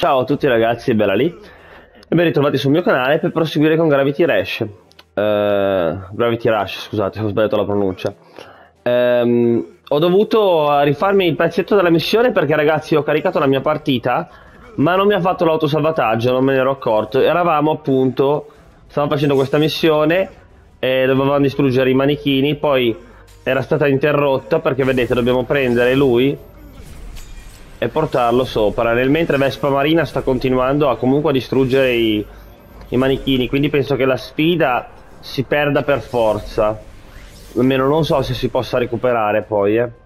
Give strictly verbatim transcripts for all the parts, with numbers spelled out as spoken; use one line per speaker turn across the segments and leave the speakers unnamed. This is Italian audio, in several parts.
Ciao a tutti ragazzi, è Bella lì e ben ritrovati sul mio canale per proseguire con Gravity Rush. Uh, Gravity Rush, scusate, ho sbagliato la pronuncia. Um, ho dovuto rifarmi il pezzetto della missione perché ragazzi ho caricato la mia partita ma non mi ha fatto l'autosalvataggio, non me ne ero accorto. Eravamo appunto, stavamo facendo questa missione e dovevamo distruggere i manichini, poi era stata interrotta perché vedete dobbiamo prendere lui e portarlo sopra, nel mentre Vespa Marina sta continuando a comunque a distruggere i, i manichini, quindi penso che la sfida si perda per forza, almeno non so se si possa recuperare poi eh.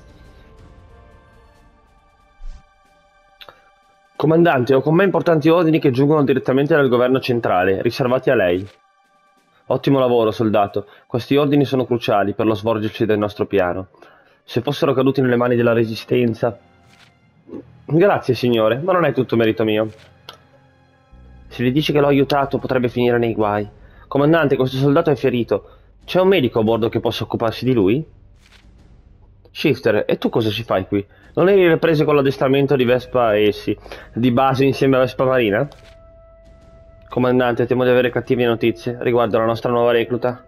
Comandante, ho con me importanti ordini che giungono direttamente dal governo centrale, riservati a lei. Ottimo lavoro, soldato. Questi ordini sono cruciali per lo svolgersi del nostro piano. Se fossero caduti nelle mani della Resistenza... Grazie, signore, ma non è tutto merito mio. Se gli dici che l'ho aiutato, potrebbe finire nei guai. Comandante, questo soldato è ferito. C'è un medico a bordo che possa occuparsi di lui? Shifter, e tu cosa ci fai qui? Non eri ripreso con l'addestramento di Vespa essi, di base insieme a Vespa Marina? Comandante, temo di avere cattive notizie riguardo la nostra nuova recluta.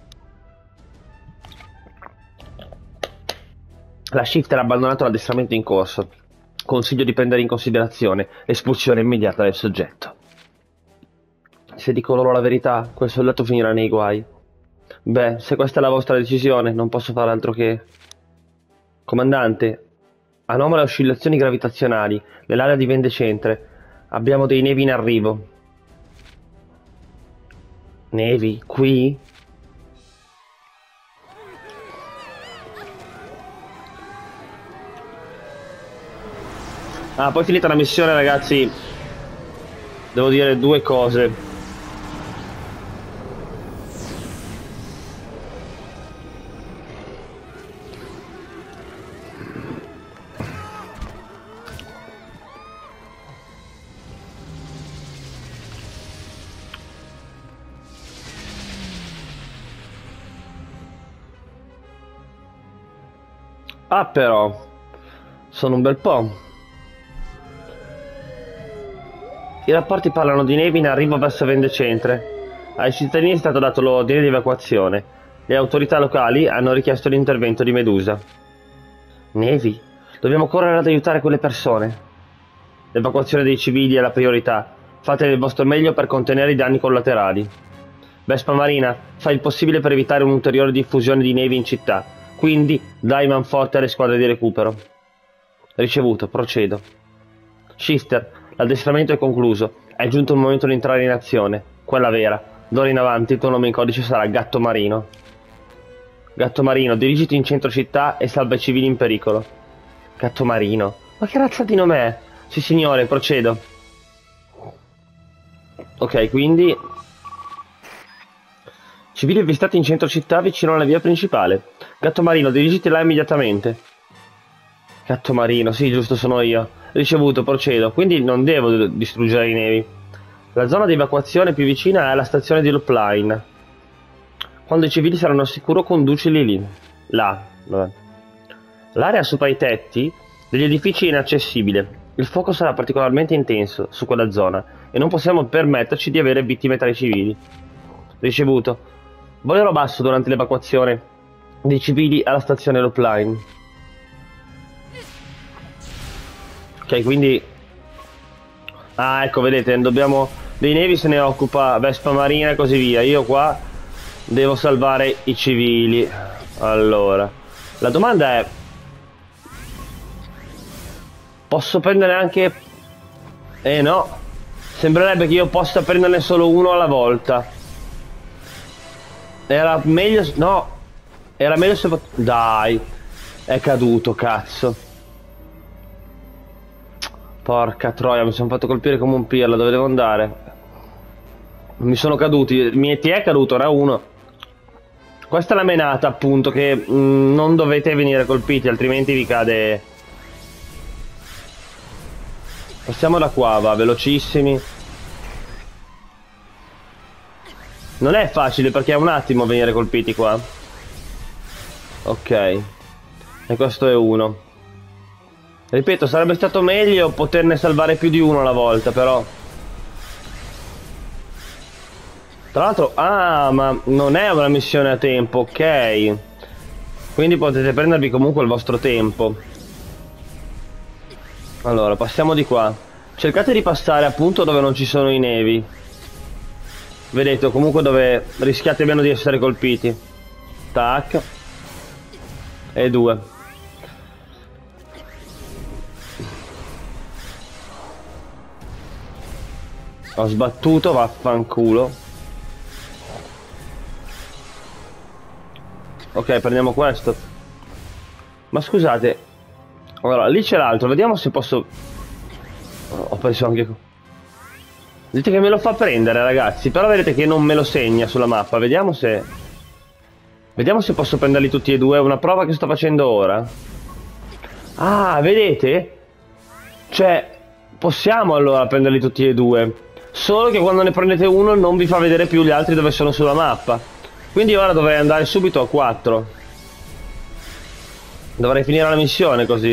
La Shifter ha abbandonato l'addestramento in corso. Consiglio di prendere in considerazione l'espulsione immediata del soggetto. Se dico loro la verità, quel soldato finirà nei guai. Beh, se questa è la vostra decisione, non posso fare altro che... Comandante, anomale oscillazioni gravitazionali nell'area di Vendecentre. Abbiamo dei nevi in arrivo. Nevi? Qui? Ah, poi finita la missione, ragazzi, devo dire due cose. Ah, però, sono un bel po'. I rapporti parlano di nevi in arrivo verso Vendecentre. Ai cittadini è stato dato l'ordine di evacuazione. Le autorità locali hanno richiesto l'intervento di Medusa. Nevi? Dobbiamo correre ad aiutare quelle persone. L'evacuazione dei civili è la priorità. Fate il vostro meglio per contenere i danni collaterali. Vespa Marina, fai il possibile per evitare un'ulteriore diffusione di nevi in città. Quindi dai manforte alle squadre di recupero. Ricevuto, procedo. Shifter, l'addestramento è concluso. È giunto il momento di entrare in azione. Quella vera. D'ora in avanti il tuo nome in codice sarà Gatto Marino. Gatto Marino, dirigiti in centro città e salva i civili in pericolo. Gatto Marino? Ma che razza di nome è? Sì signore, procedo. Ok, quindi... Civili avvistati in centro città vicino alla via principale. Gatto Marino, dirigiti là immediatamente. Gatto Marino, sì, giusto, sono io. Ricevuto, procedo. Quindi non devo distruggere i nevi. La zona di evacuazione più vicina è la stazione di Loop Line. Quando i civili saranno al sicuro, conducili lì. Là. L'area sopra i tetti degli edifici è inaccessibile. Il fuoco sarà particolarmente intenso su quella zona e non possiamo permetterci di avere vittime tra i civili. Ricevuto. Volerò basso durante l'evacuazione dei civili alla stazione Loop Line. Ok, quindi... Ah, ecco, vedete, dobbiamo... Dei nevi se ne occupa Vespa Marina e così via. Io qua devo salvare i civili. Allora, la domanda è... Posso prendere anche... Eh no. Sembrerebbe che io possa prenderne solo uno alla volta. Era meglio... No. Era meglio se... Dai. È caduto, cazzo. Porca troia, mi sono fatto colpire come un pirla. Dove devo andare? Mi sono caduti. Il mio E T è caduto, era uno. Questa è la menata, appunto, che mh, non dovete venire colpiti, altrimenti vi cade... Passiamo da qua, va, velocissimi. Non è facile perché è un attimo venire colpiti qua. Ok. E questo è uno. Ripeto, sarebbe stato meglio poterne salvare più di uno alla volta, però. Tra l'altro, ah, ma non è una missione a tempo, ok. Quindi potete prendervi comunque il vostro tempo. Allora, passiamo di qua. Cercate di passare appunto dove non ci sono i nevi. Vedete, o comunque dove rischiate meno di essere colpiti. Tac. E due. Ho sbattuto, vaffanculo. Ok, prendiamo questo. Ma scusate. Allora, lì c'è l'altro. Vediamo se posso... Ho preso anche... Dite che me lo fa prendere, ragazzi. Però vedete che non me lo segna sulla mappa. Vediamo se... Vediamo se posso prenderli tutti e due. È una prova che sto facendo ora. Ah, vedete? Cioè, possiamo allora prenderli tutti e due. Solo che quando ne prendete uno non vi fa vedere più gli altri dove sono sulla mappa. Quindi ora dovrei andare subito a quattro. Dovrei finire la missione così.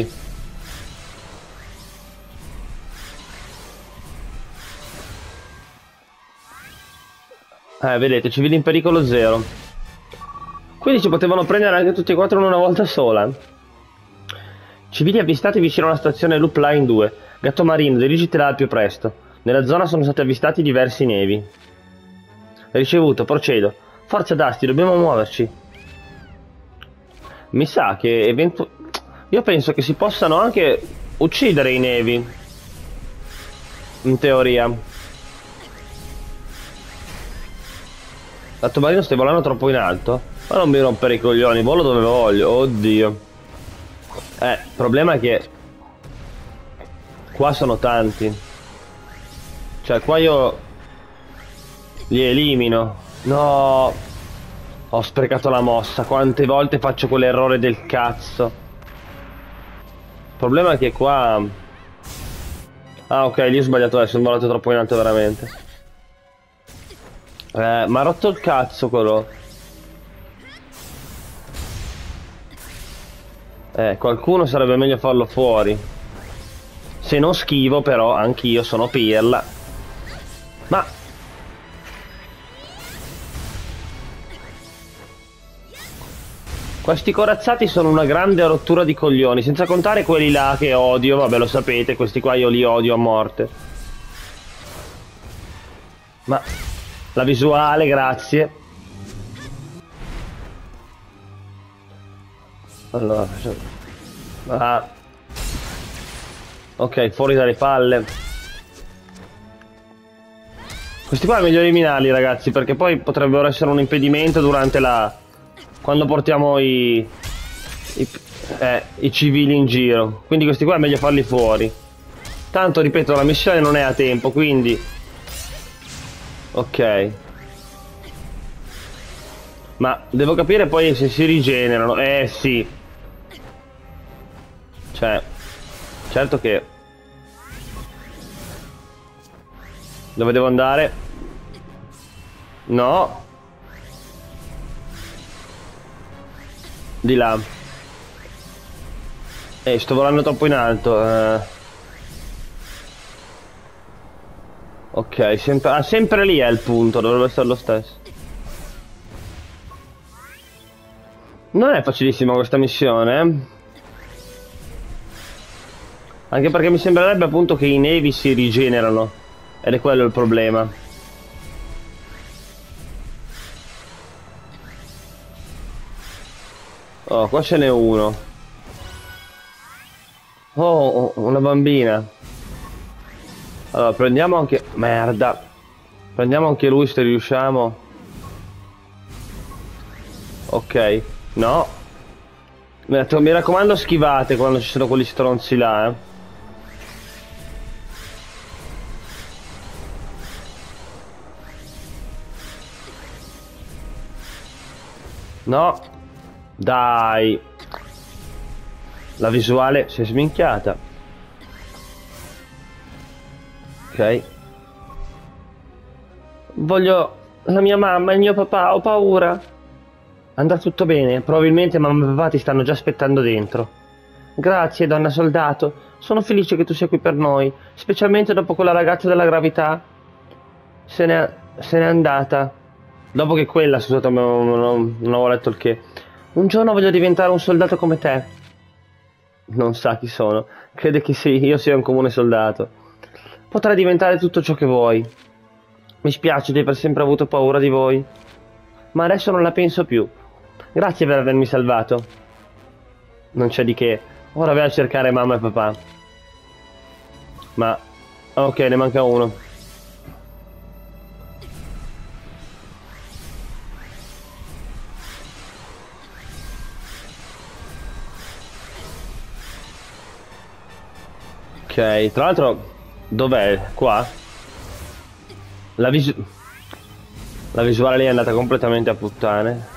Eh, vedete, civili in pericolo zero. Quindi ci potevano prendere anche tutti e quattro in una volta sola. Civili avvistati vicino alla stazione Loop Line due. Gatto marino, dirigiti là al più presto. Nella zona sono stati avvistati diversi nevi. Ricevuto, procedo. Forza Dusty, dobbiamo muoverci. Mi sa che eventu... Io penso che si possano anche uccidere i nevi. In teoria. Gatto marino, stai volando troppo in alto? Ma non mi rompere i coglioni, volo dove voglio. Oddio. Eh, il problema è che qua sono tanti. Cioè qua io li elimino. No, ho sprecato la mossa. Quante volte faccio quell'errore del cazzo. Il problema è che qua... Ah ok, lì ho sbagliato adesso, sono volato troppo in alto veramente. Eh, ma ha rotto il cazzo quello. Eh, qualcuno sarebbe meglio farlo fuori. Se non schivo però, anch'io sono pirla. Ma... Questi corazzati sono una grande rottura di coglioni. Senza contare quelli là che odio. Vabbè, lo sapete, questi qua io li odio a morte. Ma... La visuale, grazie. Allora... Ah. Ok, fuori dalle palle. Questi qua è meglio eliminarli, ragazzi, perché poi potrebbero essere un impedimento durante la... Quando portiamo i... I, eh, i civili in giro. Quindi questi qua è meglio farli fuori. Tanto, ripeto, la missione non è a tempo, quindi... Ok. Ma devo capire poi se si rigenerano. Eh, sì. Cioè... Certo che... Dove devo andare? No. Di là. Eh, sto volando troppo in alto. Eh. Ok, sempre... Ah, sempre lì è il punto, dovrebbe essere lo stesso. Non è facilissima questa missione, eh? Anche perché mi sembrerebbe appunto che i nevi si rigenerano. Ed è quello il problema. Oh, qua ce n'è uno. Oh, una bambina. Allora, prendiamo anche... Merda. Prendiamo anche lui se riusciamo. Ok. No. Mi raccomando, schivate quando ci sono quelli stronzi là, eh. No, dai. La visuale si è sminchiata. Ok. Voglio la mia mamma e il mio papà, ho paura. Andrà tutto bene, probabilmente mamma e papà ti stanno già aspettando dentro. Grazie, donna soldato. Sono felice che tu sia qui per noi, specialmente dopo quella ragazza della gravità. Se n'è se n'è andata. Dopo che quella, scusate, non, non, non avevo letto il che. Un giorno voglio diventare un soldato come te. Non sa chi sono. Crede che sì, io sia un comune soldato. Potrai diventare tutto ciò che vuoi. Mi spiace di aver sempre avuto paura di voi. Ma adesso non la penso più. Grazie per avermi salvato. Non c'è di che. Ora vai a cercare mamma e papà. Ma... ok, ne manca uno. Ok, tra l'altro... dov'è? Qua? La visu... La visuale lì è andata completamente a puttane.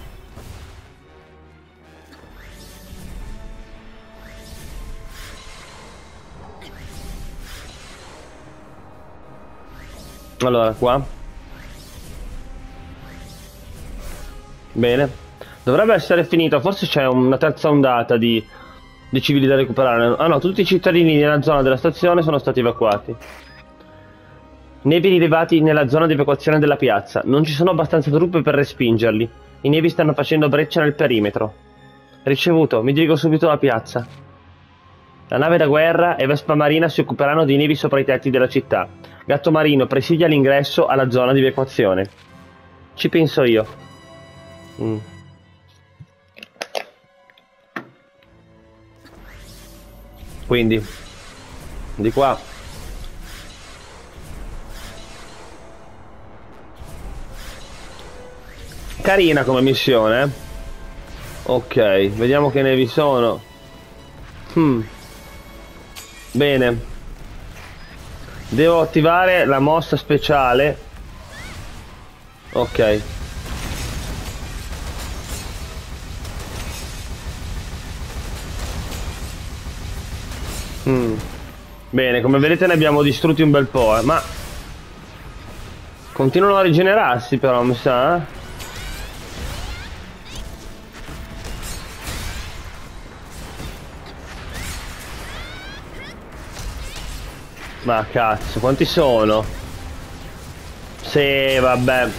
Allora, qua. Bene. Dovrebbe essere finito. Forse c'è una terza ondata di, di civili da recuperare. Ah no, tutti i cittadini nella zona della stazione sono stati evacuati. Nevi rilevati nella zona di evacuazione della piazza. Non ci sono abbastanza truppe per respingerli. I nevi stanno facendo breccia nel perimetro. Ricevuto, mi dirigo subito alla piazza. La nave da guerra e Vespa Marina si occuperanno dei nevi sopra i tetti della città. Gatto Marino presidia l'ingresso alla zona di evacuazione. Ci penso io. Mm. Quindi, di qua. Carina come missione, eh? Ok, vediamo che nevi sono. Hmm. Bene. Devo attivare la mossa speciale. Ok. Hmm. Bene, come vedete ne abbiamo distrutti un bel po', eh? Ma continuano a rigenerarsi però, mi sa, eh? Ma cazzo, quanti sono? Sì, vabbè.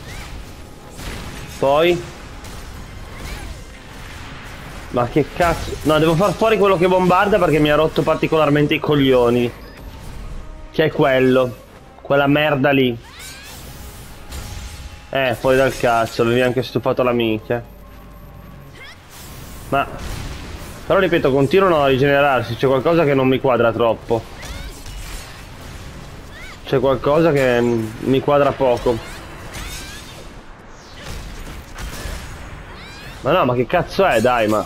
Poi? Ma che cazzo? No, devo far fuori quello che bombarda perché mi ha rotto particolarmente i coglioni. Che è quello? Quella merda lì. Eh, fuori dal cazzo, avevi anche stufato la minchia. Ma... però ripeto, continuano a rigenerarsi, c'è qualcosa che non mi quadra troppo. C'è qualcosa che mi quadra poco. Ma no, ma che cazzo è, dai, ma...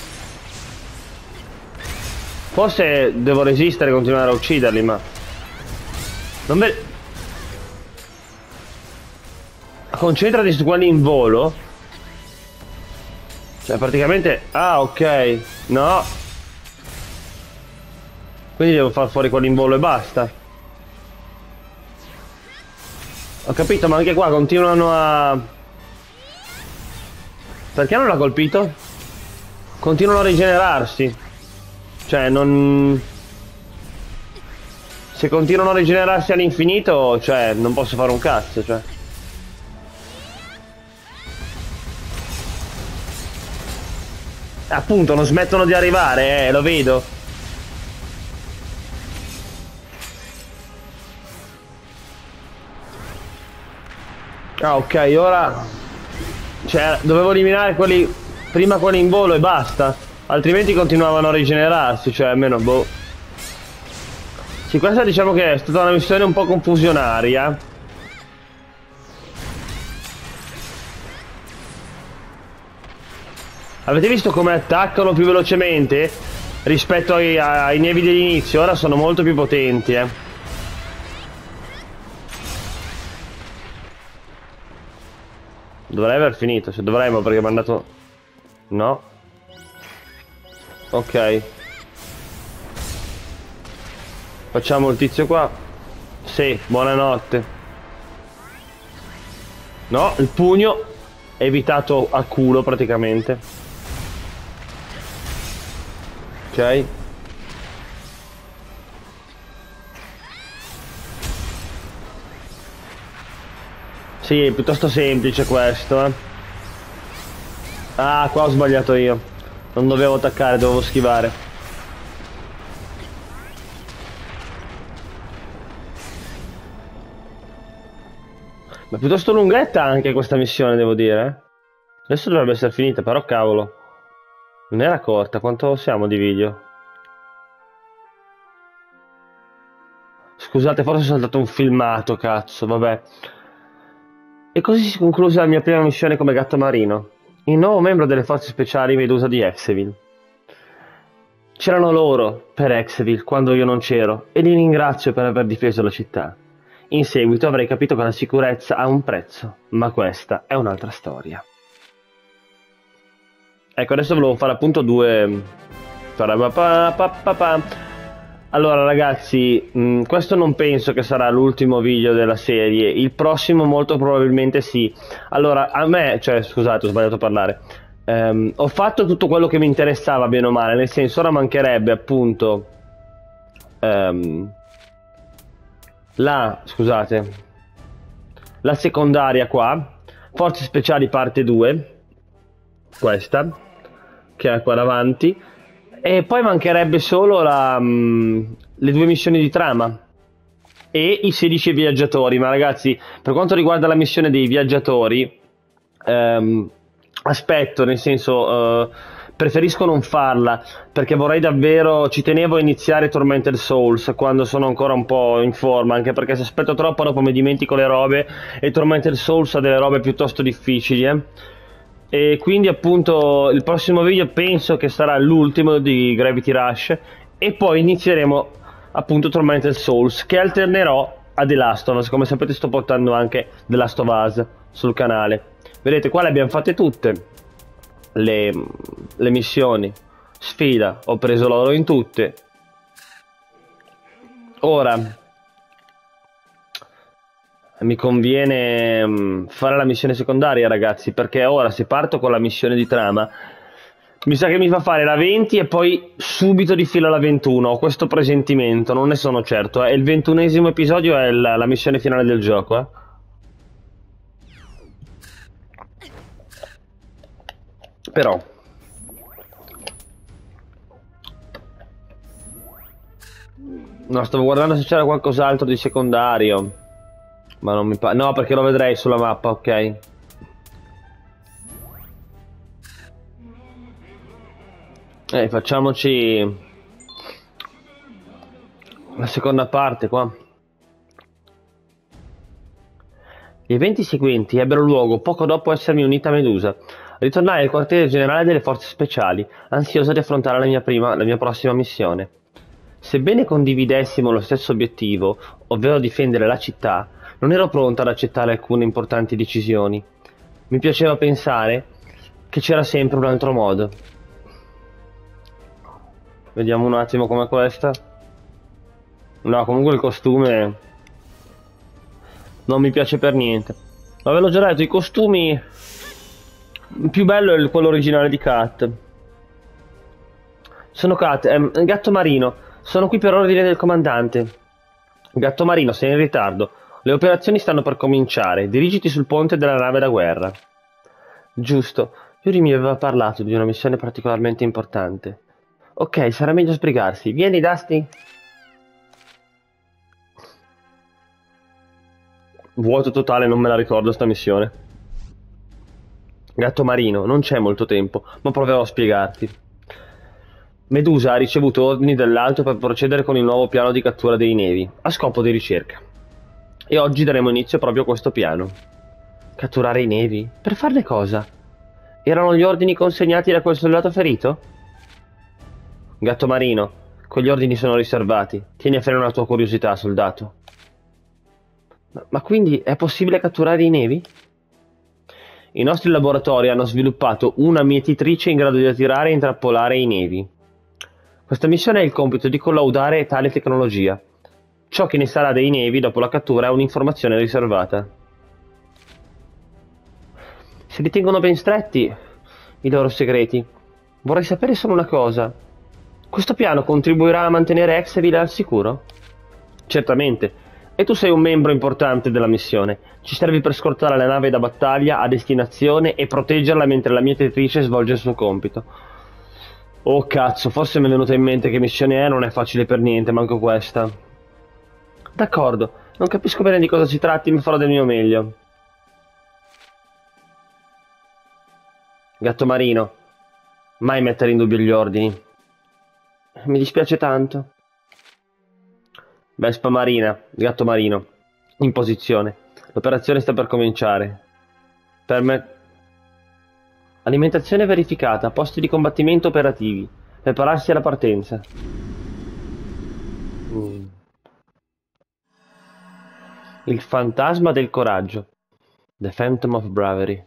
forse devo resistere e continuare a ucciderli, ma... non ve... concentrati su quelli in volo. Cioè, praticamente... ah, ok. No. Quindi devo far fuori quelli in volo e basta. Ho capito, ma anche qua continuano a... perché non l'ha colpito? Continuano a rigenerarsi. Cioè, non... se continuano a rigenerarsi all'infinito, cioè, non posso fare un cazzo, cioè. Appunto, non smettono di arrivare, eh, lo vedo. Ah, ok, ora... cioè, dovevo eliminare quelli... prima quelli in volo e basta. Altrimenti continuavano a rigenerarsi, cioè, almeno, boh. Sì, questa diciamo che è stata una missione un po' confusionaria. Avete visto come attaccano più velocemente rispetto ai, ai nevi dell'inizio? Ora sono molto più potenti, eh. Dovrei aver finito, se dovremmo, perché mi ha mandato... no. Ok. Facciamo il tizio qua. Sì, buonanotte. No, il pugno evitato a culo praticamente. Ok. Sì, è piuttosto semplice questo, eh. Ah, qua ho sbagliato io. Non dovevo attaccare, dovevo schivare. Ma piuttosto lunghetta anche questa missione, devo dire. eh. Adesso dovrebbe essere finita, però cavolo. Non era corta, quanto siamo di video? Scusate, forse ho saltato un filmato, cazzo, vabbè. E così si conclude la mia prima missione come gatto marino, il nuovo membro delle forze speciali Medusa di Exeville. C'erano loro per Exeville quando io non c'ero, e li ringrazio per aver difeso la città. In seguito avrei capito che la sicurezza ha un prezzo, ma questa è un'altra storia. Ecco, adesso volevo fare appunto due... Allora ragazzi, mh, questo non penso che sarà l'ultimo video della serie, il prossimo molto probabilmente sì. Allora, a me, cioè scusate, ho sbagliato a parlare, ehm, ho fatto tutto quello che mi interessava bene o male, nel senso ora mancherebbe appunto ehm, la, scusate, la secondaria qua, Forze Speciali parte due, questa, che è qua davanti. E poi mancherebbe solo la, mh, le due missioni di trama e i sedici viaggiatori. Ma ragazzi, per quanto riguarda la missione dei viaggiatori, ehm, aspetto, nel senso, eh, preferisco non farla perché vorrei davvero, ci tenevo a iniziare Tormented Souls quando sono ancora un po' in forma, anche perché se aspetto troppo dopo mi dimentico le robe e Tormented Souls ha delle robe piuttosto difficili, eh. E quindi appunto il prossimo video penso che sarà l'ultimo di Gravity Rush e poi inizieremo appunto Tormented Souls, che alternerò a The Last of Us. Come sapete sto portando anche The Last of Us sul canale. Vedete, qua le abbiamo fatte tutte le, le missioni sfida, ho preso l'oro in tutte. Ora mi conviene mh, fare la missione secondaria, ragazzi, perché ora se parto con la missione di trama mi sa che mi fa fare la venti e poi subito di fila la ventuno. Ho questo presentimento, non ne sono certo, eh. Il ventunesimo episodio è la, la missione finale del gioco, eh. Però no, stavo guardando se c'era qualcos'altro di secondario. Ma non mi pare... No, perché lo vedrei sulla mappa, ok. Eh, facciamoci... la seconda parte qua. Gli eventi seguenti ebbero luogo poco dopo essermi unita a Medusa. Ritornai al quartiere generale delle forze speciali, ansiosa di affrontare la mia prima, la mia prossima missione. Sebbene condividessimo lo stesso obiettivo, ovvero difendere la città, non ero pronta ad accettare alcune importanti decisioni. Mi piaceva pensare che c'era sempre un altro modo. Vediamo un attimo com'è questa. No, comunque il costume non mi piace per niente. Ma ve l'ho già detto, i costumi... Il più bello è quello originale di Kat. Sono Kat, ehm, gatto marino. Sono qui per ordine del comandante. Gatto marino, sei in ritardo. Le operazioni stanno per cominciare. Dirigiti sul ponte della nave da guerra. Giusto. Yuri mi aveva parlato di una missione particolarmente importante. Ok, sarà meglio sbrigarsi. Vieni, Dusty. Vuoto totale, non me la ricordo sta missione. Gatto marino, non c'è molto tempo, ma proverò a spiegarti. Medusa ha ricevuto ordini dall'alto per procedere con il nuovo piano di cattura dei nevi, a scopo di ricerca. E oggi daremo inizio proprio a questo piano. Catturare i nevi? Per farne cosa? Erano gli ordini consegnati da quel soldato ferito? Gatto marino, quegli ordini sono riservati. Tieni a freno la tua curiosità, soldato. Ma, ma quindi è possibile catturare i nevi? I nostri laboratori hanno sviluppato una mietitrice in grado di attirare e intrappolare i nevi. Questa missione ha il compito di collaudare tale tecnologia. Ciò che ne sarà dei nevi dopo la cattura è un'informazione riservata. Si ritengono ben stretti i loro segreti. Vorrei sapere solo una cosa. Questo piano contribuirà a mantenere Exeville al sicuro? Certamente. E tu sei un membro importante della missione. Ci servi per scortare la nave da battaglia a destinazione e proteggerla mentre la mietitrice svolge il suo compito. Oh cazzo, forse mi è venuto in mente che missione è, non è facile per niente, manco questa. D'accordo, non capisco bene di cosa si tratti, mi farò del mio meglio. Gatto marino, mai mettere in dubbio gli ordini. Mi dispiace tanto. Vespa marina, gatto marino, in posizione. L'operazione sta per cominciare. Per me... Alimentazione verificata, posti di combattimento operativi. Prepararsi alla partenza. Mm. Il fantasma del coraggio. The Phantom of Bravery.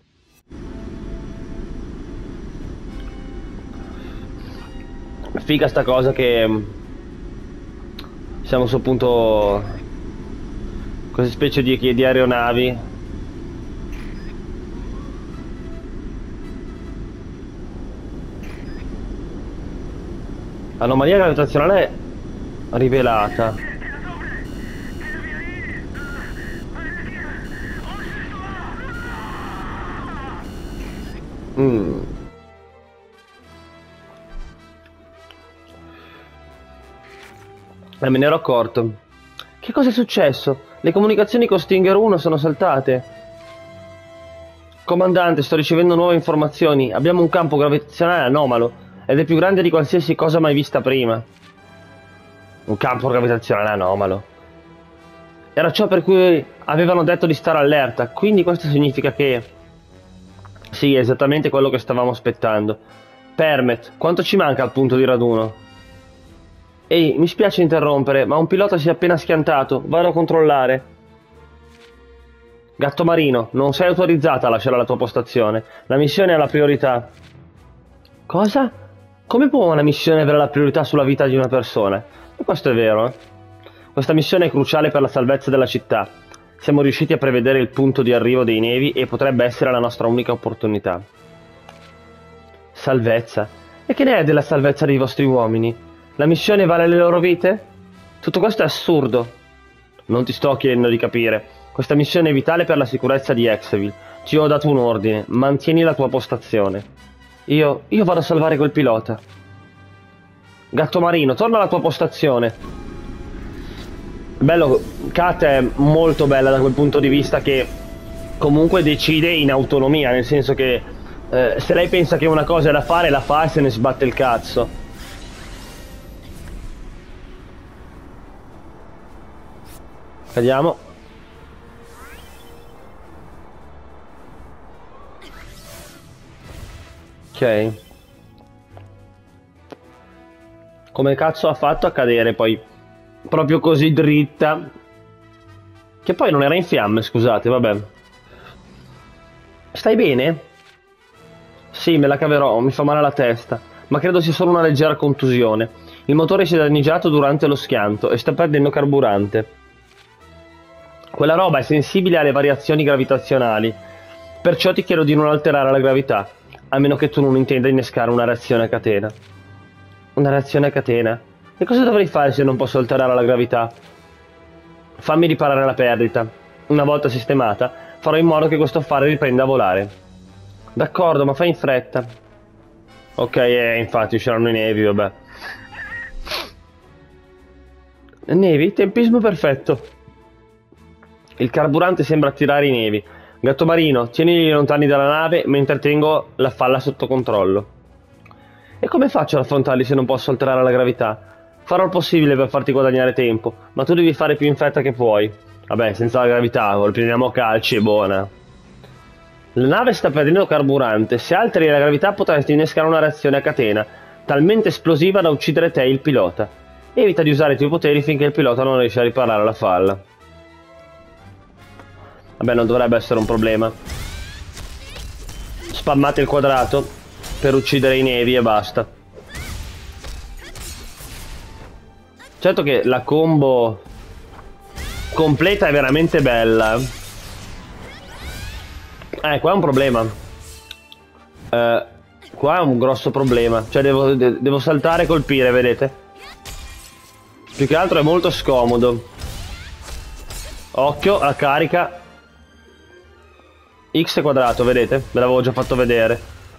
Figa sta cosa che siamo su appunto queste specie di, di aeronavi. Anomalia gravitazionale rivelata. Mm. Eh, me ne ero accorto. Che cosa è successo? Le comunicazioni con Stinger uno sono saltate. Comandante, sto ricevendo nuove informazioni. Abbiamo un campo gravitazionale anomalo ed è più grande di qualsiasi cosa mai vista prima. Un campo gravitazionale anomalo. Era ciò per cui avevano detto di stare allerta, quindi questo significa che... Sì, è esattamente quello che stavamo aspettando. Permet, quanto ci manca al punto di raduno? Ehi, mi spiace interrompere, ma un pilota si è appena schiantato. Vado a controllare. Gatto marino, non sei autorizzata a lasciare la tua postazione. La missione ha la priorità. Cosa? Come può una missione avere la priorità sulla vita di una persona? E questo è vero, eh? Questa missione è cruciale per la salvezza della città. Siamo riusciti a prevedere il punto di arrivo dei nevi e potrebbe essere la nostra unica opportunità. Salvezza? E che ne è della salvezza dei vostri uomini? La missione vale le loro vite? Tutto questo è assurdo. Non ti sto chiedendo di capire. Questa missione è vitale per la sicurezza di Exeville. Ti ho dato un ordine. Mantieni la tua postazione. Io... io vado a salvare quel pilota. Gatto marino, torna alla tua postazione. Bello, Kat è molto bella da quel punto di vista che comunque decide in autonomia, nel senso che eh, se lei pensa che una cosa è da fare, la fa e se ne sbatte il cazzo. Vediamo. Ok. Come cazzo ha fatto a cadere poi proprio così dritta? Che poi non era in fiamme, scusate, vabbè. Stai bene? Sì, me la caverò, mi fa male la testa, ma credo sia solo una leggera contusione. Il motore si è danneggiato durante lo schianto e sta perdendo carburante. Quella roba è sensibile alle variazioni gravitazionali, perciò ti chiedo di non alterare la gravità, a meno che tu non intenda innescare una reazione a catena. Una reazione a catena? E cosa dovrei fare se non posso alterare la gravità? Fammi riparare la perdita. Una volta sistemata, farò in modo che questo affare riprenda a volare. D'accordo, ma fai in fretta. Ok, eh, infatti usciranno i nevi, vabbè. Nevi? Tempismo perfetto. Il carburante sembra attirare i nevi. Gatto marino, tienili lontani dalla nave mentre tengo la falla sotto controllo. E come faccio ad affrontarli se non posso alterare la gravità? Farò il possibile per farti guadagnare tempo, ma tu devi fare più in fretta che puoi. Vabbè, senza la gravità, lo prendiamo a calci, è buona. La nave sta perdendo carburante. Se alteri la gravità potresti innescare una reazione a catena, talmente esplosiva da uccidere te e il pilota. Evita di usare i tuoi poteri finché il pilota non riesce a riparare la falla. Vabbè, non dovrebbe essere un problema. Spammate il quadrato per uccidere i nevi e basta. Certo che la combo completa è veramente bella. Eh, qua è un problema. Eh, Qua è un grosso problema. Cioè devo, de devo saltare e colpire, vedete? Più che altro è molto scomodo. Occhio alla carica. X quadrato, vedete? Ve l'avevo già fatto vedere.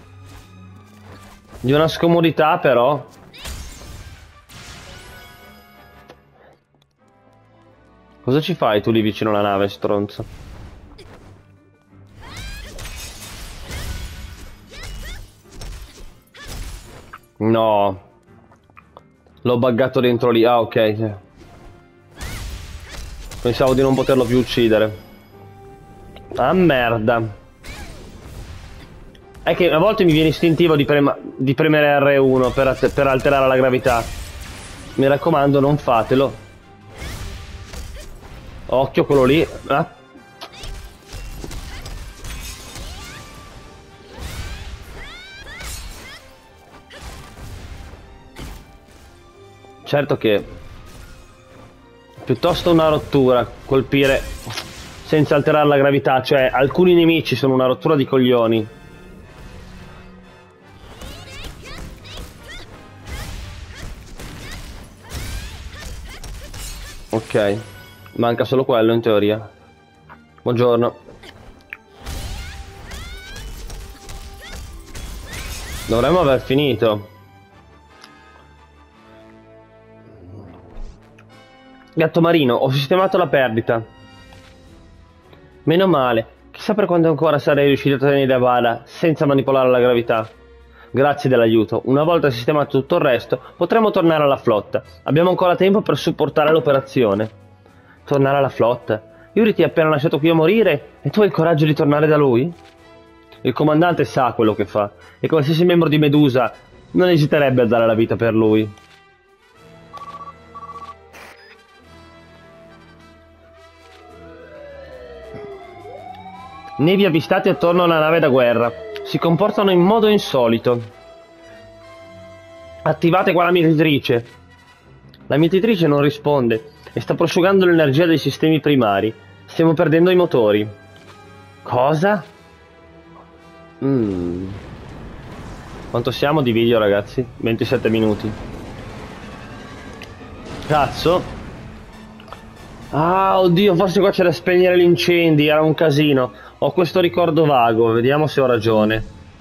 Di una scomodità però. Cosa ci fai tu lì vicino alla nave, stronzo? No. L'ho buggato dentro lì. Ah, ok. Pensavo di non poterlo più uccidere. Ah, merda. È che a volte mi viene istintivo di, prema di premere R uno per, per alterare la gravità. Mi raccomando, non fatelo. Occhio quello lì. Ah. Certo che piuttosto una rottura colpire senza alterare la gravità, cioè alcuni nemici sono una rottura di coglioni. Ok, manca solo quello in teoria. Buongiorno. Dovremmo aver finito. Gatto marino, ho sistemato la perdita. Meno male. Chissà per quanto ancora sarei riuscito a tenere a bada senza manipolare la gravità. Grazie dell'aiuto. Una volta sistemato tutto il resto, potremo tornare alla flotta. Abbiamo ancora tempo per supportare l'operazione. Tornare alla flotta? Yuri ti ha appena lasciato qui a morire e tu hai il coraggio di tornare da lui? Il comandante sa quello che fa e qualsiasi membro di Medusa non esiterebbe a dare la vita per lui. Nevi avvistati attorno a una nave da guerra. Si comportano in modo insolito. Attivate qua la mietitrice. La mietitrice non risponde e sta prosciugando l'energia dei sistemi primari. Stiamo perdendo i motori. Cosa? Mm. Quanto siamo di video, ragazzi? ventisette minuti. Cazzo. Ah, oddio, forse qua c'è da spegnere gli incendi. Era un casino. Ho questo ricordo vago, vediamo se ho ragione.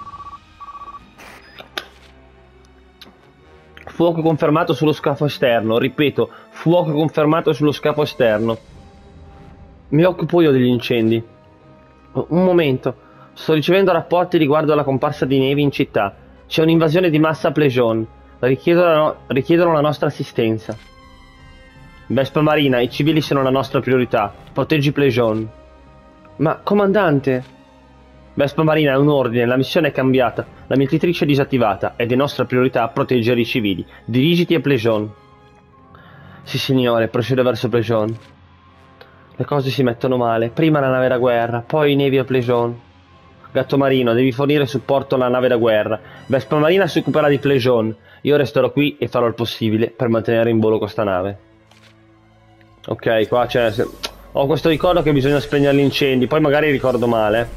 Fuoco confermato sullo scafo esterno, ripeto, fuoco confermato sullo scafo esterno. Mi occupo io degli incendi. Un momento, sto ricevendo rapporti riguardo alla comparsa di nevi in città. C'è un'invasione di massa a Plejon. Richiedono la, no richiedono la nostra assistenza. Vespa Marina, i civili sono la nostra priorità. Proteggi Plejon. Ma, comandante... Vespa Marina è un ordine, la missione è cambiata, la mietitrice è disattivata ed è nostra priorità proteggere i civili. Dirigiti a Plejon. Sì, signore, procedo verso Plejon. Le cose si mettono male. Prima la nave da guerra, poi i nevi a Plejon. Gatto Marino, devi fornire supporto alla nave da guerra. Vespa Marina si occuperà di Plejon. Io resterò qui e farò il possibile per mantenere in volo questa nave. Ok, qua c'è... Ho questo ricordo che bisogna spegnere gli incendi, poi magari ricordo male.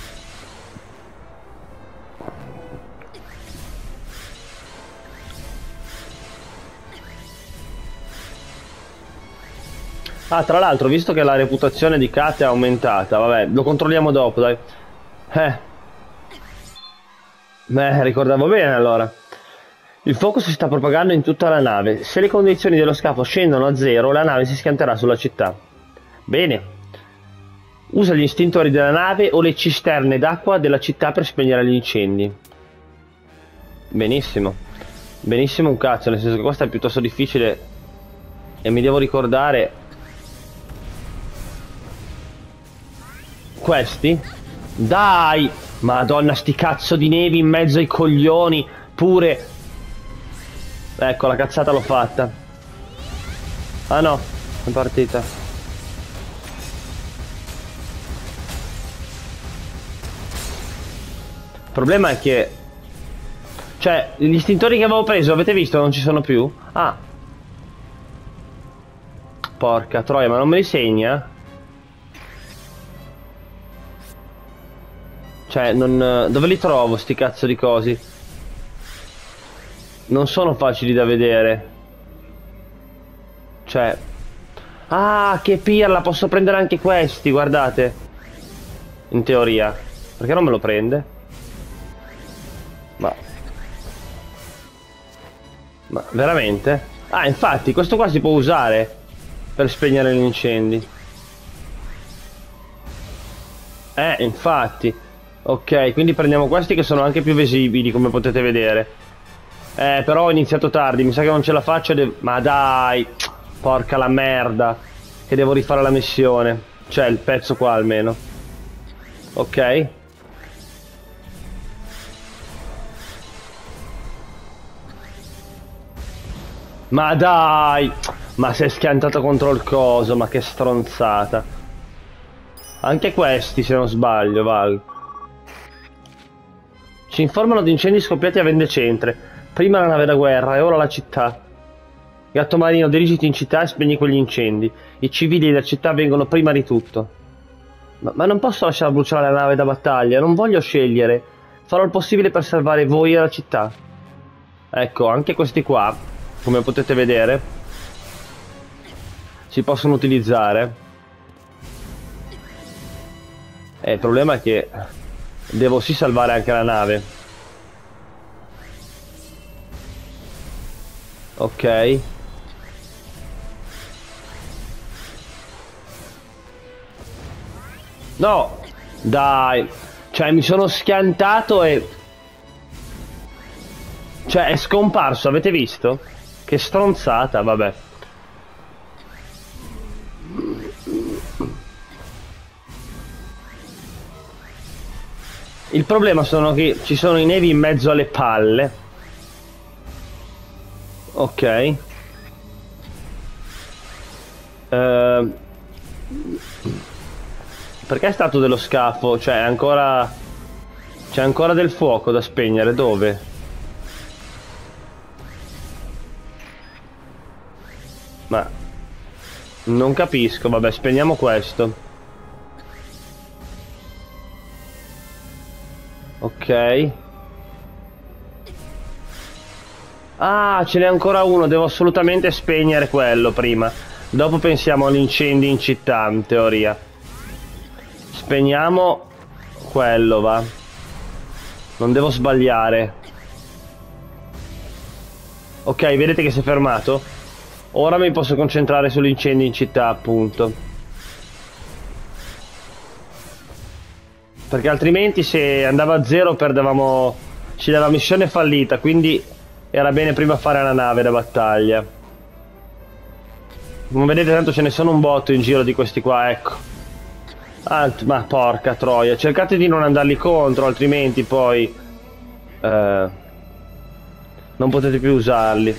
Ah, tra l'altro, visto che la reputazione di Kate è aumentata, vabbè, lo controlliamo dopo, dai. Eh. Beh, ricordavo bene allora. Il fuoco si sta propagando in tutta la nave. Se le condizioni dello scafo scendono a zero, la nave si schianterà sulla città. Bene. Usa gli estintori della nave o le cisterne d'acqua della città per spegnere gli incendi. Benissimo. Benissimo un cazzo, nel senso che questo è piuttosto difficile e mi devo ricordare... Questi? Dai! Madonna, sti cazzo di nevi in mezzo ai coglioni. Pure... Ecco, la cazzata l'ho fatta. Ah no, è partita. Il problema è che... Cioè, gli estintori che avevo preso, avete visto, non ci sono più? Ah. Porca troia, ma non me li segna? Cioè, non... Dove li trovo, sti cazzo di cosi? non sono facili da vedere. Cioè... Ah, che pirla, posso prendere anche questi, guardate. In teoria. Perché non me lo prende? Ma... Ma veramente? Ah, infatti, questo qua si può usare per spegnere gli incendi. Eh, infatti. Ok, quindi prendiamo questi che sono anche più visibili, come potete vedere. Eh, però ho iniziato tardi, mi sa che non ce la faccio. Ma dai, porca la merda, che devo rifare la missione. Cioè, il pezzo qua almeno. Ok. Ma dai, ma sei schiantato contro il coso, ma che stronzata. Anche questi, se non sbaglio, Val. Ci informano di incendi scoppiati a Vendecentre. Prima la nave da guerra e ora la città. Gatto marino, dirigiti in città e spegni quegli incendi. I civili della città vengono prima di tutto. Ma, ma non posso lasciare bruciare la nave da battaglia, non voglio scegliere. Farò il possibile per salvare voi e la città. Ecco, anche questi qua, come potete vedere, si possono utilizzare. E il problema è che devo sì salvare anche la nave. Ok. No, dai. Cioè mi sono schiantato e... Cioè è scomparso, avete visto? Che stronzata, vabbè. Il problema sono che ci sono i nevi in mezzo alle palle. Ok. Uh, perché è stato dello scafo? Cioè ancora... C'è ancora del fuoco da spegnere, dove? Ma... Non capisco, vabbè, spegniamo questo. Ok. Ah, ce n'è ancora uno, devo assolutamente spegnere quello prima. Dopo pensiamo agli incendi in città, in teoria. Spegniamo quello, va. Non devo sbagliare. Ok, vedete che si è fermato? Ora mi posso concentrare sugli incendi in città, appunto. Perché altrimenti se andava a zero perdevamo... ci dava missione fallita, quindi era bene prima fare la nave da battaglia. Come vedete tanto ce ne sono un botto in giro di questi qua, ecco. Ah, ma porca troia, cercate di non andarli contro, altrimenti poi... Eh, non potete più usarli.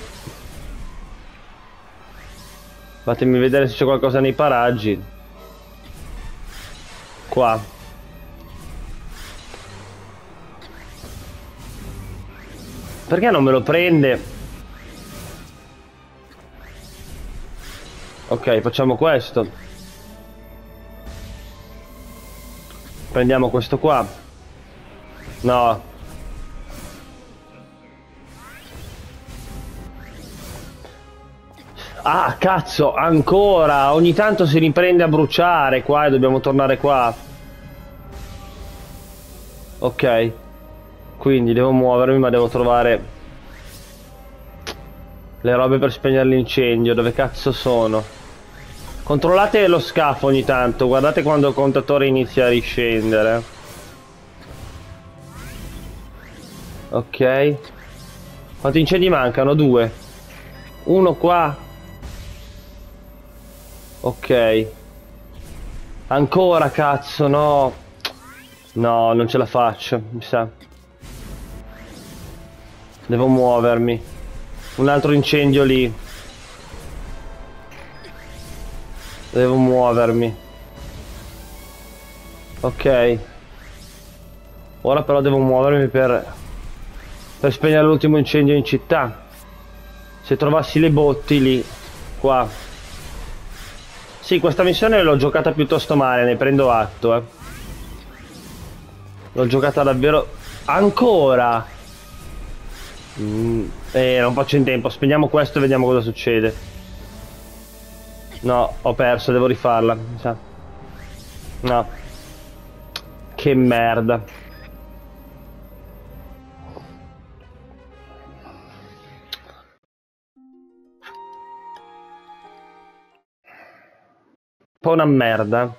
Fatemi vedere se c'è qualcosa nei paraggi. Qua. Perché non me lo prende? Ok, facciamo questo. Prendiamo questo qua. No. Ah, cazzo, ancora. Ogni tanto si riprende a bruciare qua e dobbiamo tornare qua. Ok. Quindi devo muovermi, ma devo trovare le robe per spegnere l'incendio. Dove cazzo sono? Controllate lo scafo ogni tanto. Guardate quando il contatore inizia a riscendere. Ok. Quanti incendi mancano? Due. Uno qua. Ok. Ancora, cazzo, no. No, non ce la faccio, mi sa. Devo muovermi. Un altro incendio lì. Devo muovermi. Ok. Ora però devo muovermi per... Per spegnere l'ultimo incendio in città. Se trovassi le botti lì. Qua. Sì, questa missione l'ho giocata piuttosto male, ne prendo atto, eh. L'ho giocata davvero... Ancora! Mm, eh, non faccio in tempo. Spegniamo questo e vediamo cosa succede. No, ho perso, devo rifarla. Mi sa. No. Che merda. Un po' una merda.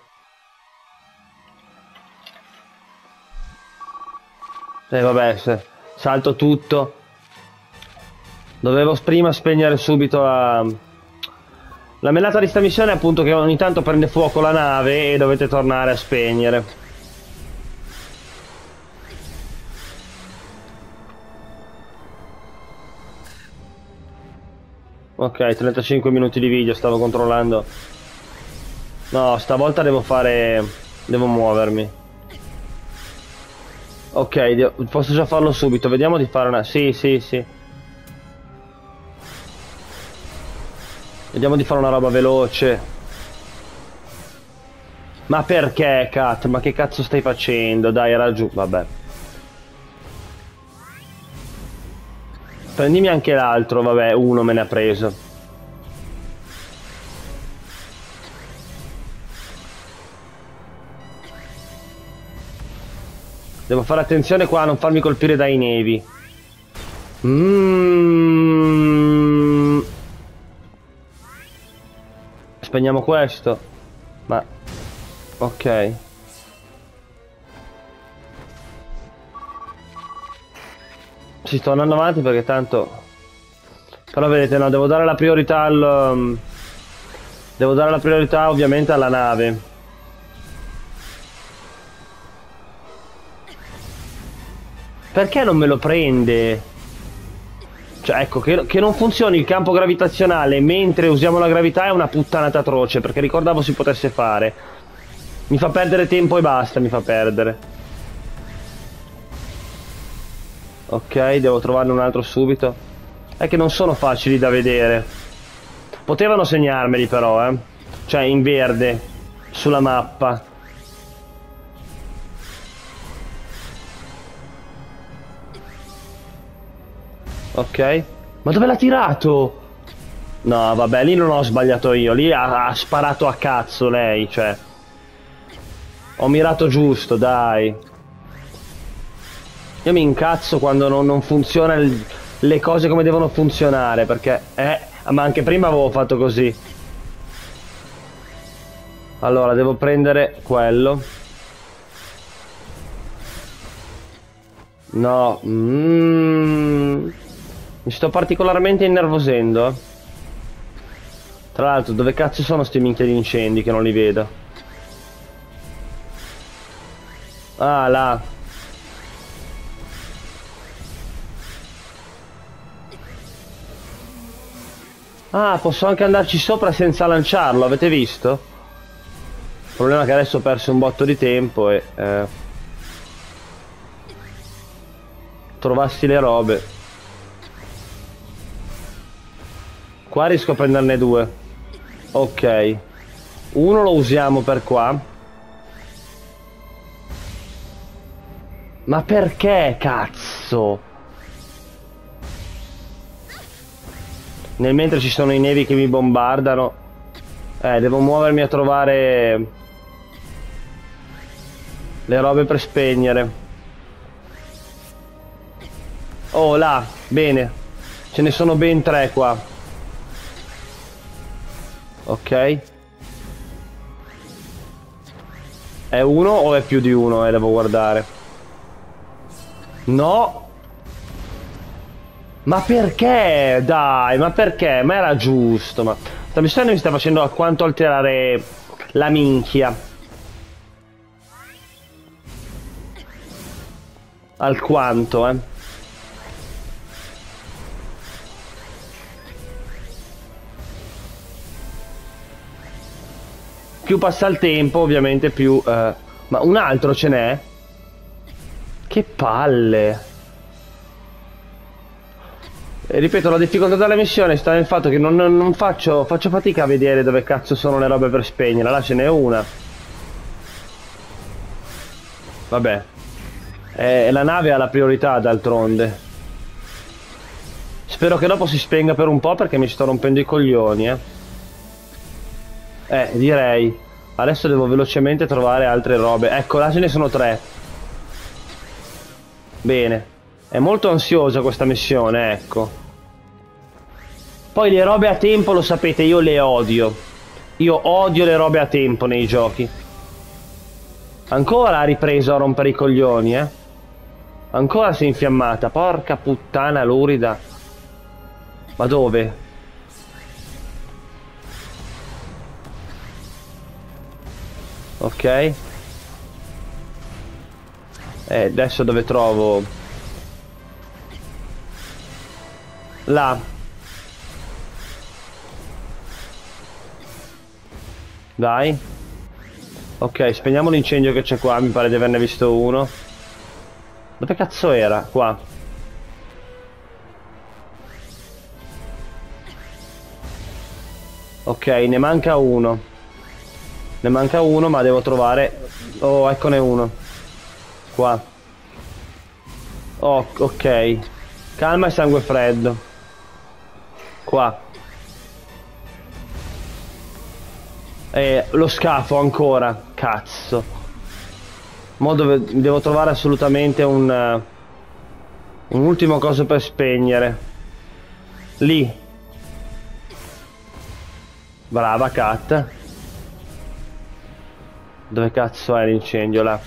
E eh, vabbè, se salto tutto. Dovevo prima spegnere subito la... La menata di sta missione è appunto che ogni tanto prende fuoco la nave e dovete tornare a spegnere. Ok, trentacinque minuti di video, stavo controllando. No, stavolta devo fare... Devo muovermi. Ok, posso già farlo subito, vediamo di fare una... Sì, sì, sì. Vediamo di fare una roba veloce. Ma perché, Kat? Ma che cazzo stai facendo? Dai, era giù. Vabbè. Prendimi anche l'altro, vabbè, uno me ne ha preso. Devo fare attenzione qua a non farmi colpire dai nevi. Mmm... Spegniamo questo. Ma... Ok. Ci sto andando avanti perché tanto... Però vedete, no, devo dare la priorità al... Um... Devo dare la priorità ovviamente alla nave. Perché non me lo prende? Cioè, ecco, che, che non funzioni il campo gravitazionale mentre usiamo la gravità è una puttanata atroce, perché ricordavo si potesse fare. Mi fa perdere tempo e basta, mi fa perdere. Ok, devo trovarne un altro subito. È che non sono facili da vedere. Potevano segnarmeli però, eh. Cioè, in verde, sulla mappa. Ok. Ma dove l'ha tirato? No, vabbè, lì non ho sbagliato io. Lì ha, ha sparato a cazzo lei, cioè. Ho mirato giusto, dai. Io mi incazzo quando non, non funziona il, le cose come devono funzionare, perché... Eh, ma anche prima avevo fatto così. Allora, devo prendere quello. No. Mm. Mi sto particolarmente innervosendo. Tra l'altro, dove cazzo sono sti minchia di incendi che non li vedo? Ah, là. Ah, posso anche andarci sopra senza lanciarlo, avete visto? Il problema è che adesso ho perso un botto di tempo e... Eh, trovassi le robe. Qua riesco a prenderne due. Ok. Uno lo usiamo per qua. Ma perché, cazzo? Nel mentre ci sono i nevi che mi bombardano. Eh, devo muovermi a trovare... le robe per spegnere. Oh, là. Bene. Ce ne sono ben tre qua. Ok. È uno o è più di uno? Eh, devo guardare. No. Ma perché? Dai, ma perché? Ma era giusto. Ma questa missione mi sta facendo alquanto alterare la minchia. Alquanto, eh. Più passa il tempo, ovviamente più... Eh... Ma un altro ce n'è? Che palle! E ripeto, la difficoltà della missione sta nel fatto che non, non faccio... Faccio fatica a vedere dove cazzo sono le robe per spegnere. Là ce n'è una. Vabbè. E la nave ha la priorità, d'altronde. Spero che dopo si spenga per un po' perché mi sto rompendo i coglioni, eh. Eh, direi. Adesso devo velocemente trovare altre robe. Ecco, là ce ne sono tre. Bene. È molto ansiosa questa missione, ecco. Poi le robe a tempo, lo sapete, io le odio. Io odio le robe a tempo nei giochi. Ancora ha ripreso a rompere i coglioni, eh. Ancora si è infiammata. Porca puttana lurida. Ma dove? Ok. E eh, adesso dove trovo? Là. Dai. Ok, spegniamo l'incendio che c'è qua. Mi pare di averne visto uno. Dove cazzo era? Qua. Ok, ne manca uno. Ne manca uno, ma devo trovare... Oh, eccone uno. Qua. Oh, ok. Calma e sangue freddo. Qua. E lo scafo ancora. Cazzo. Mo dove devo trovare assolutamente un... Uh, un ultimo coso per spegnere. Lì. Brava Cat. Dove cazzo è l'incendio là?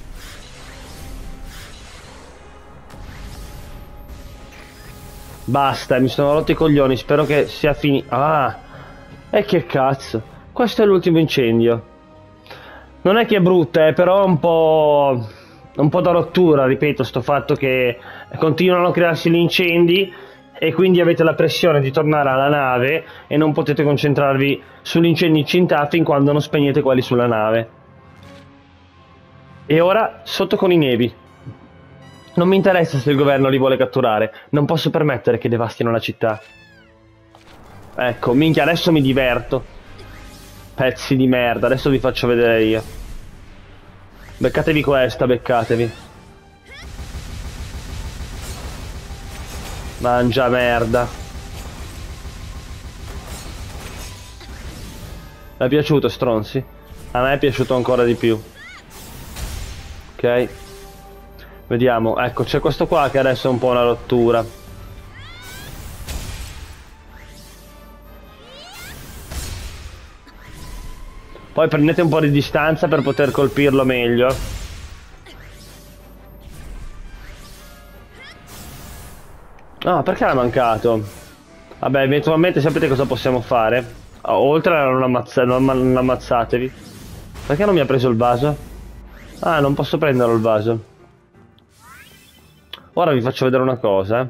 Basta, mi sono rotti i coglioni, spero che sia finito. Ah! E che cazzo? Questo è l'ultimo incendio. Non è che è brutta, eh, però è un po'... un po' da rottura, ripeto, sto fatto che continuano a crearsi gli incendi e quindi avete la pressione di tornare alla nave e non potete concentrarvi sugli incendi incintati fin quando non spegnete quelli sulla nave. E ora sotto con i nevi. Non mi interessa se il governo li vuole catturare, non posso permettere che devastino la città. Ecco, minchia, adesso mi diverto. Pezzi di merda, adesso vi faccio vedere io. Beccatevi questa, beccatevi. Mangia merda. Mi è piaciuto, stronzi? A me è piaciuto ancora di più. Ok. Vediamo, ecco, c'è questo qua che adesso è un po' una rottura. Poi prendete un po' di distanza per poter colpirlo meglio. Ah, perché l'ha mancato? Vabbè, eventualmente sapete cosa possiamo fare? Oh, oltre a non, ammazza non, non ammazzatevi. Perché non mi ha preso il vaso? Ah, non posso prenderlo il vaso. Ora vi faccio vedere una cosa.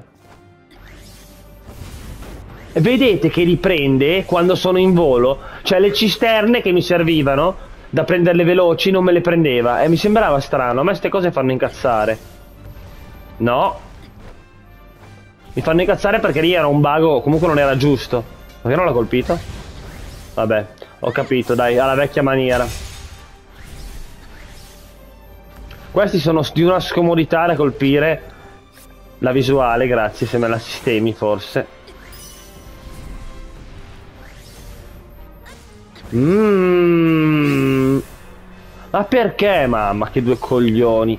Vedete che riprende quando sono in volo? Cioè le cisterne che mi servivano da prenderle veloci non me le prendeva. E mi sembrava strano. A me queste cose fanno incazzare. No. Mi fanno incazzare perché lì era un bug o comunque non era giusto. Perché non l'ha colpito? Vabbè, ho capito, dai, alla vecchia maniera. Questi sono di una scomodità da colpire. La visuale, grazie, se me la sistemi forse. Mmm. Ma perché, mamma, che due coglioni.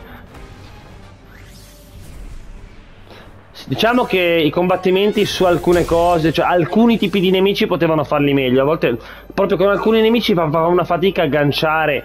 Diciamo che i combattimenti su alcune cose, cioè alcuni tipi di nemici potevano farli meglio. A volte proprio con alcuni nemici fa, fa una fatica a agganciare.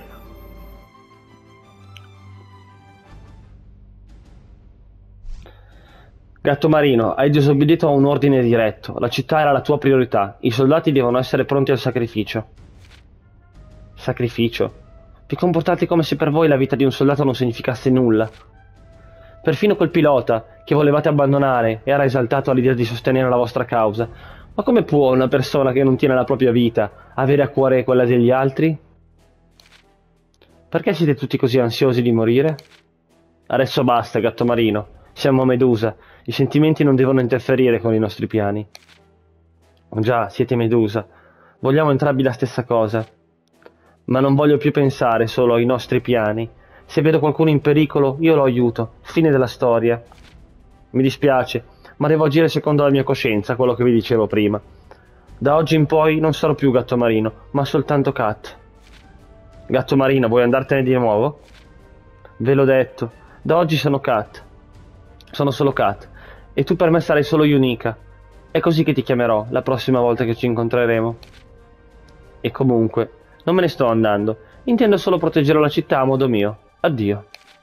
Gatto marino, hai disobbedito a un ordine diretto. La città era la tua priorità. I soldati devono essere pronti al sacrificio. Sacrificio? Vi comportate come se per voi la vita di un soldato non significasse nulla. Perfino quel pilota, che volevate abbandonare, era esaltato all'idea di sostenere la vostra causa. Ma come può una persona che non tiene la propria vita avere a cuore quella degli altri? Perché siete tutti così ansiosi di morire? Adesso basta, gatto marino. Siamo Medusa. I sentimenti non devono interferire con i nostri piani. Già, siete Medusa. Vogliamo entrambi la stessa cosa. Ma non voglio più pensare solo ai nostri piani. Se vedo qualcuno in pericolo, io lo aiuto. Fine della storia. Mi dispiace, ma devo agire secondo la mia coscienza, quello che vi dicevo prima. Da oggi in poi non sarò più gatto marino, ma soltanto Cat. Gatto marino, vuoi andartene di nuovo? Ve l'ho detto, da oggi sono Cat. Sono solo Cat, e tu per me sarai solo Yunica. È così che ti chiamerò la prossima volta che ci incontreremo. E comunque, non me ne sto andando, intendo solo proteggere la città a modo mio. Addio.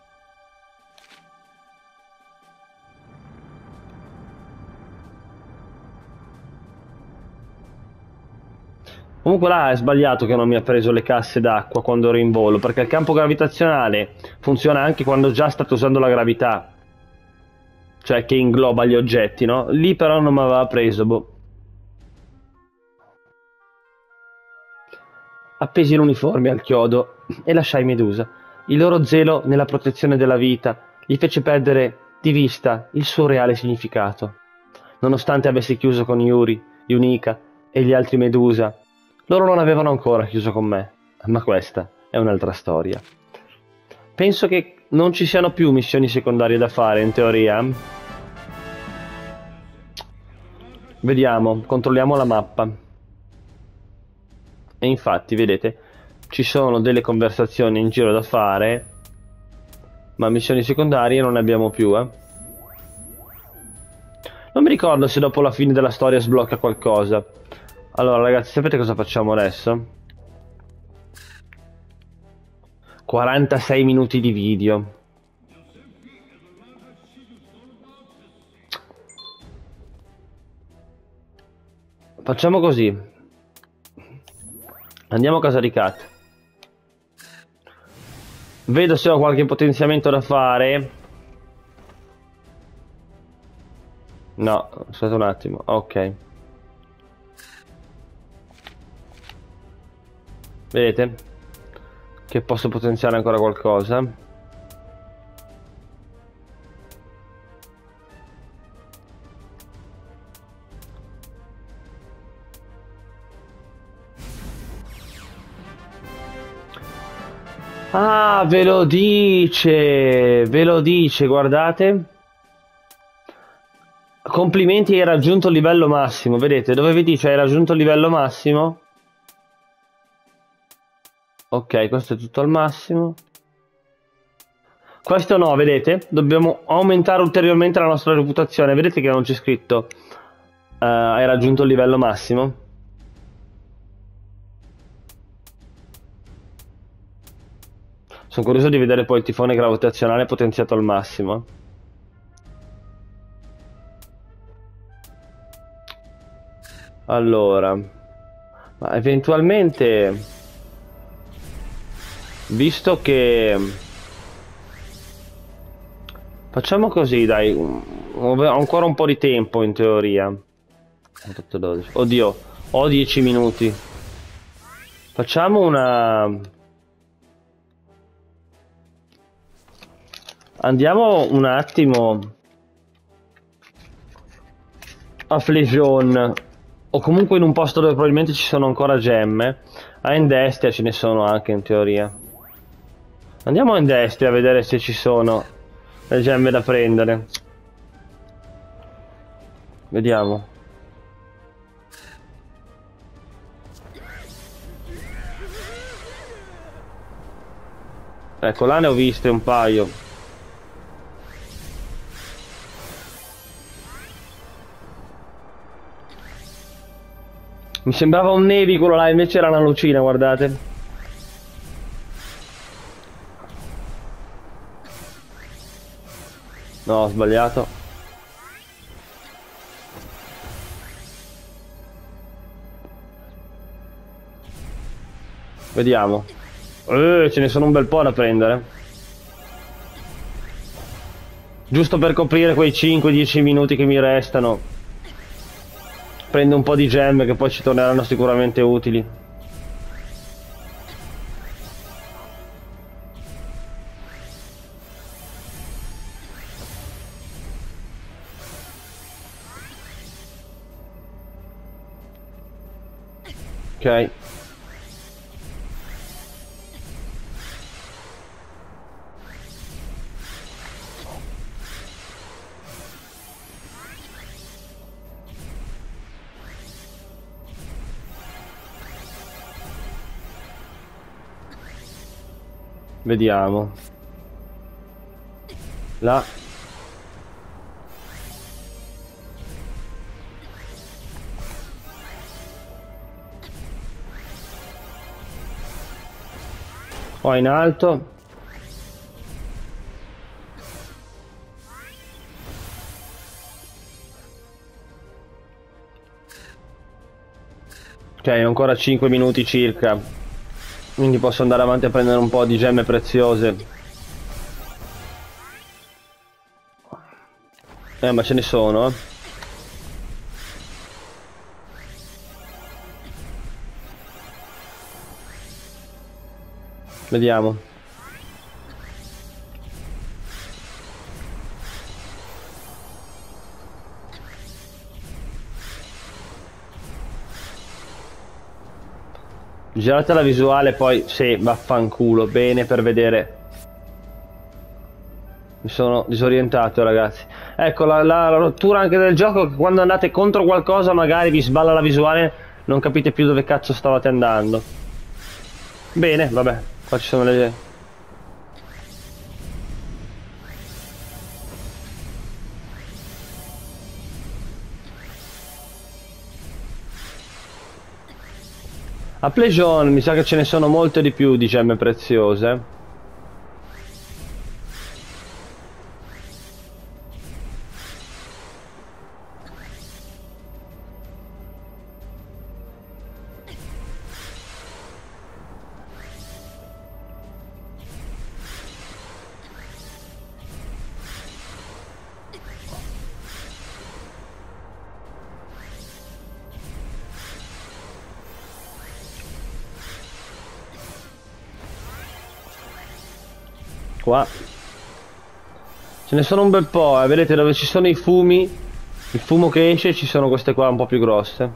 Comunque là è sbagliato che non mi ha preso le casse d'acqua quando ero in volo, perché il campo gravitazionale funziona anche quando già state usando la gravità. Cioè che ingloba gli oggetti, no? Lì però non mi aveva preso, boh. Appesi l'uniforme al chiodo e lasciai Medusa. Il loro zelo nella protezione della vita gli fece perdere di vista il suo reale significato. Nonostante avessi chiuso con Yuri, Yunica e gli altri Medusa, loro non avevano ancora chiuso con me, ma questa è un'altra storia. Penso che non ci siano più missioni secondarie da fare, in teoria. Vediamo, controlliamo la mappa. E infatti, vedete, ci sono delle conversazioni in giro da fare, ma missioni secondarie non ne abbiamo più, eh. Non mi ricordo se dopo la fine della storia sblocca qualcosa. Allora ragazzi, sapete cosa facciamo adesso? quarantasei minuti di video. Facciamo così. Andiamo a casa di Cat. Vedo se ho qualche potenziamento da fare. No, aspetta un attimo. Ok. Vedete? Che posso potenziare ancora qualcosa. Ah, ve lo dice, ve lo dice, guardate. Complimenti, hai raggiunto il livello massimo, vedete? Dove vi dice hai raggiunto il livello massimo? Ok, questo è tutto al massimo. Questo no, vedete? Dobbiamo aumentare ulteriormente la nostra reputazione. Vedete che non c'è scritto uh, hai raggiunto il livello massimo? Sono curioso di vedere poi il tifone gravitazionale potenziato al massimo. Allora, ma eventualmente, visto che facciamo così, dai, ho ancora un po' di tempo in teoria. Oddio, ho dieci minuti. Facciamo una... Andiamo un attimo a Flejon, o comunque in un posto dove probabilmente ci sono ancora gemme. A Endestia ce ne sono anche in teoria. Andiamo a Endestia a vedere se ci sono le gemme da prendere. Vediamo. Ecco, là ne ho viste un paio. Mi sembrava un nevi quello là, invece era una lucina, guardate. No, ho sbagliato. Vediamo. Eh, ce ne sono un bel po' da prendere. Giusto per coprire quei cinque dieci minuti che mi restano. Prendo un po' di gemme che poi ci torneranno sicuramente utili. Ok. Vediamo. Là. Qua in alto. Ok, ho ancora cinque minuti circa, quindi posso andare avanti a prendere un po' di gemme preziose. Eh, ma ce ne sono, eh. Vediamo. Girate la visuale, poi sì, vaffanculo, bene per vedere. Mi sono disorientato, ragazzi. Ecco, la, la, la rottura anche del gioco, che quando andate contro qualcosa magari vi sballa la visuale, non capite più dove cazzo stavate andando. Bene, vabbè, qua ci sono le... A Plejon mi sa che ce ne sono molte di più di gemme preziose. Qua ce ne sono un bel po', eh. Vedete dove ci sono i fumi, il fumo che esce, ci sono queste qua un po' più grosse.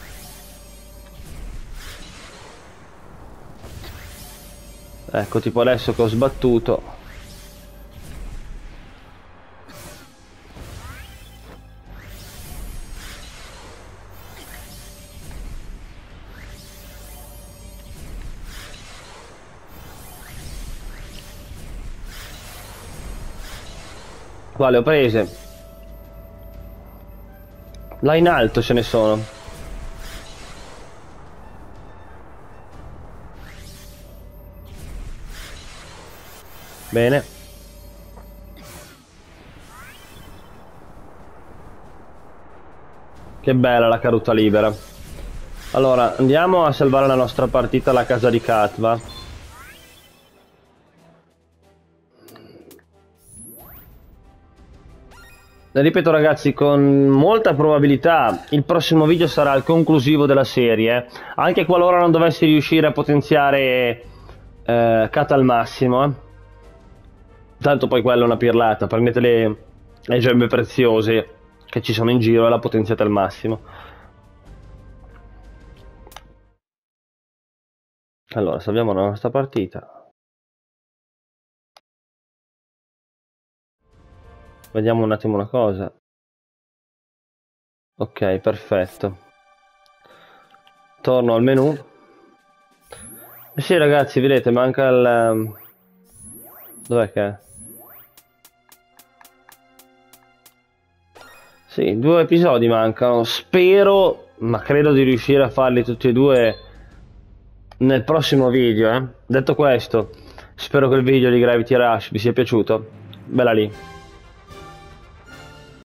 Ecco, tipo adesso che ho sbattuto. Qua le ho prese. Là in alto ce ne sono. Bene. Che bella la caduta libera. Allora, andiamo a salvare la nostra partita alla casa di Katva. Ripeto ragazzi, con molta probabilità il prossimo video sarà il conclusivo della serie, anche qualora non dovessi riuscire a potenziare eh, Kat al massimo, eh. Tanto poi quella è una pirlata, prendete le, le gemme preziose che ci sono in giro e la potenziate al massimo. Allora, salviamo la nostra partita. Vediamo un attimo una cosa. Ok, perfetto. Torno al menu. Eh sì ragazzi, vedete, manca il... Dov'è che è? Sì, due episodi mancano. Spero, ma credo di riuscire a farli tutti e due nel prossimo video, eh. Detto questo, spero che il video di Gravity Rush vi sia piaciuto. Bella lì.